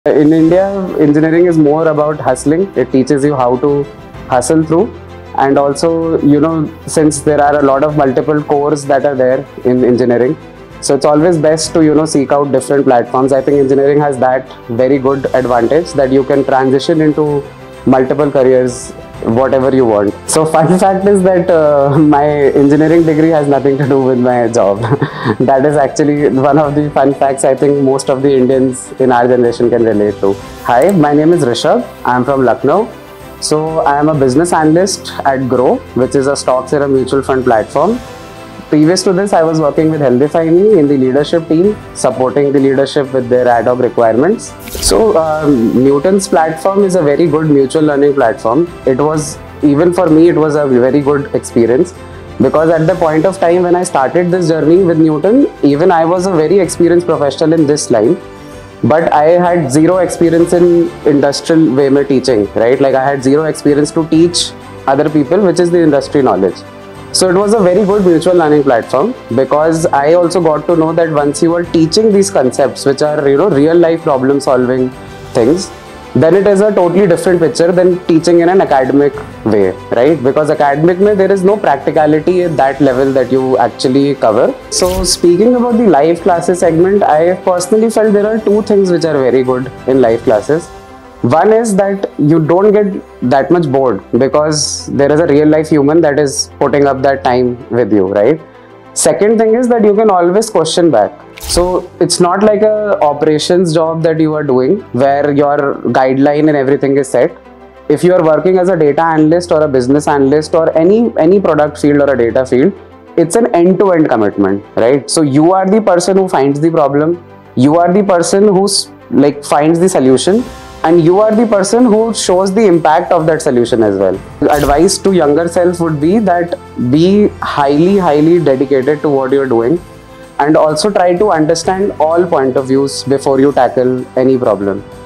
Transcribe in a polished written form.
In India, engineering is more about hustling. It teaches you how to hustle through. And also, since there are a lot of multiple cores that are there in engineering, so it's always best to, seek out different platforms. I think engineering has that very good advantage that you can transition into multiple careers, whatever you want. So fun fact is that my engineering degree has nothing to do with my job. That is actually one of the fun facts I think most of the Indians in our generation can relate to. Hi, my name is Rishabh. I am from Lucknow. So I am a business analyst at Groww, which is a stocks and a mutual fund platform. Previous to this, I was working with Healthify Me in the leadership team, supporting the leadership with their ad hoc requirements. So Newton's platform is a very good mutual learning platform. It was, even for me, it was a very good experience, because at the point of time when I started this journey with Newton, even I was a very experienced professional in this line, but I had zero experience in industrial way mein teaching, right? Like I had zero experience to teach other people, which is the industry knowledge. So it was a very good mutual learning platform, because I also got to know that once you are teaching these concepts, which are real life problem solving things, then it is a totally different picture than teaching in an academic way, right? Because academic mein there is no practicality at that level that you actually cover. So speaking about the live classes segment, I personally felt there are two things which are very good in live classes. One is that you don't get that much bored, because there is a real life human that is putting up that time with you, right? Second thing is that you can always question back. So it's not like a operations job that you are doing where your guideline and everything is set. If you are working as a data analyst or a business analyst or any product field or a data field, it's an end-to-end commitment, right? So you are the person who finds the problem, you are the person who finds the solution, and you are the person who shows the impact of that solution as well. Advice to younger self would be that be highly dedicated to what you're doing, and also try to understand all point of views before you tackle any problem.